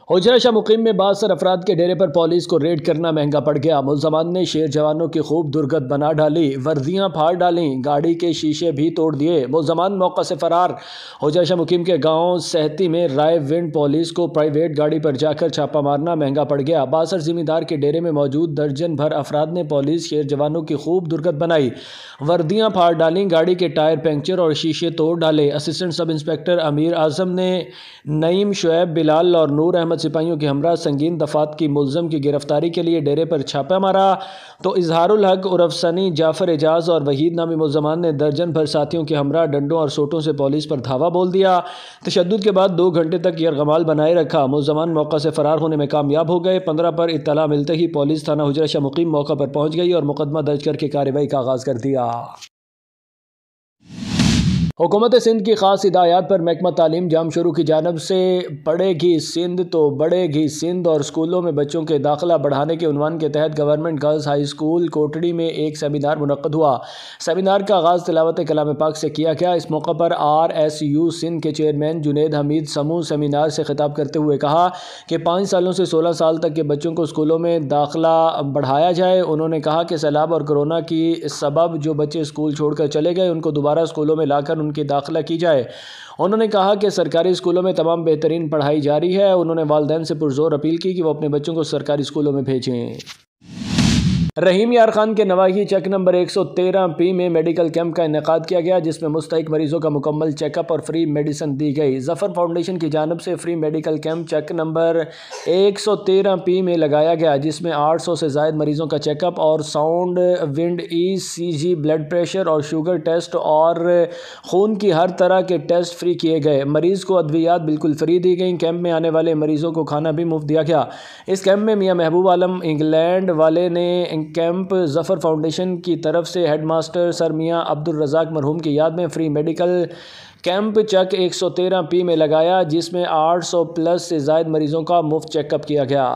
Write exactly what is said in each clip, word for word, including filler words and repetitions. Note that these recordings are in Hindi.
हुजरा शाह मुकीम में बासर अफराद के डेरे पर पुलिस को रेड करना महंगा पड़ गया। मुलजमान ने शेर जवानों की खूब दुर्गत बना डाली, वर्दियां फाड़ डाली, गाड़ी के शीशे भी तोड़ दिए। मुलजमान मौका से फरार। हुजरा शाह मुकीम के गांव सहती में राय विंड पुलिस को प्राइवेट गाड़ी पर जाकर छापा मारना महंगा पड़ गया। बासर जिमीदार के डेरे में मौजूद दर्जन भर अफराद ने पुलिस शेर जवानों की खूब दुर्गत बनाई, वर्दियां फाड़ डाली, गाड़ी के टायर पंक्चर और शीशे तोड़ डाले। असिस्टेंट सब इंस्पेक्टर अमीर आजम ने नईम, शुएब, बिलाल और नूर अहमद सिपाहियों के हमरा संगीन दफात की मुलजम की गिरफ्तारी के लिए डेरे पर छापा मारा तो इजहारुल हक उर्फ सनी, जाफर एजाज और वहीद नामी मुलजमान ने दर्जन भर साथियों के हमरा डंडों और सोटों से पुलिस पर धावा बोल दिया। तशद्दुद के बाद दो घंटे तक यरगमाल बनाए रखा। मुलजमान मौका से फरार होने में कामयाब हो गए। पंद्रह पर इत्तला मिलते ही पुलिस थाना हुजरा शाह मुकीम मौका पर पहुंच गई और मुकदमा दर्ज करके कार्रवाई का आगाज कर दिया। हुकूमत सिंध की खास हिदायत पर महकमा तालीम जाम शुरू की जानब से पढ़ेगी सिंध तो बढ़ेगी सिंध और स्कूलों में बच्चों के दाखिला बढ़ाने के उन्वान के तहत government girls high school Kotri में एक सेमिनार मुनक्कद हुआ। सेमिनार का आगाज़ तिलावत कलाम पाक से किया गया। इस मौका पर आर एस यू सिंध के चेयरमैन जुनेद हमीद समूह सेमिनार से खिताब करते हुए कहा कि पाँच सालों से सोलह साल तक के बच्चों को स्कूलों में दाखिला बढ़ाया जाए। उन्होंने कहा कि सैलाब और कोरोना की सबब जो बच्चे स्कूल छोड़कर चले गए उनको दोबारा स्कूलों में लाकर उनकी दाखिला की जाए। उन्होंने कहा कि सरकारी स्कूलों में तमाम बेहतरीन पढ़ाई जारी है। उन्होंने वालिदैन से पुरजोर अपील की कि वो अपने बच्चों को सरकारी स्कूलों में भेजें। रहीम यार खान के नवाही चेक नंबर एक सौ तेरह पी में मेडिकल कैंप का इनेकाद किया गया, जिसमें मुस्तहिक मरीजों का मुकम्मल चेकअप और फ्री मेडिसिन दी गई। जफर फाउंडेशन की जानब से फ्री मेडिकल कैंप चेक नंबर एक सौ तेरह पी में लगाया गया, जिसमें आठ सौ से ज़ायद मरीजों का चेकअप और साउंड, विंड, E C G, blood pressure और शुगर टेस्ट और खून की हर तरह के टेस्ट फ्री किए गए। मरीज़ को अद्वियात बिल्कुल फ्री दी गई। कैंप में आने वाले मरीजों को खाना भी मुफ्त दिया गया। इस कैंप में मियाँ महबूब आलम इंग्लैंड वाले ने कैंप जफर फाउंडेशन की तरफ से हेडमास्टर सर मियाँ अब्दुल रज़ाक मरहूम की याद में फ्री मेडिकल कैंप चक एक सौ तेरह पी में लगाया, जिसमें आठ सौ प्लस से ज़ायद मरीजों का मुफ्त चेकअप किया गया।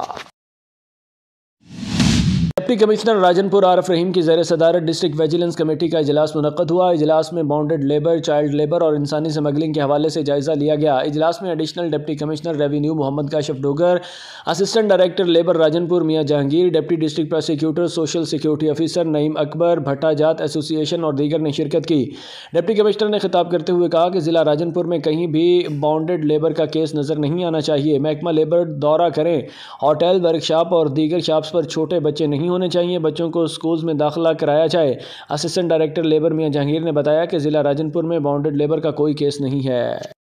डिप्टी कमिश्नर राजनपुर आरफ रहीम की ज़ेर सदारत डिस्ट्रिक्ट विजिलेंस कमेटी का इजलास मुनक्कद हुआ। इजलास में बाउंडेड लेबर, चाइल्ड लेबर और इंसानी स्मगलिंग के हवाले से जायज़ा लिया गया। इजलास में additional deputy commissioner revenue Mohammad Kashif Dogar, assistant director labour Rajanpur Mian Jahangir, deputy district prosecutor social security officer Naeem Akbar, भट्टा जात एसोसिएशन और दीगर ने शिरकत की। डिप्टी कमिश्नर ने खिताब करते हुए कहा कि ज़िला राजनपुर में कहीं भी बाउंडेड लेबर का केस नज़र नहीं आना चाहिए। महकमा लेबर दौरा करें। होटल, वर्कशॉप और दीगर शॉप्स पर छोटे बच्चे नहीं होने चाहिए। बच्चों को स्कूल्स में दाखिला कराया जाए। असिस्टेंट डायरेक्टर लेबर मियाँ जहांगीर ने बताया कि ज़िला राजनपुर में बाउंडेड लेबर का कोई केस नहीं है।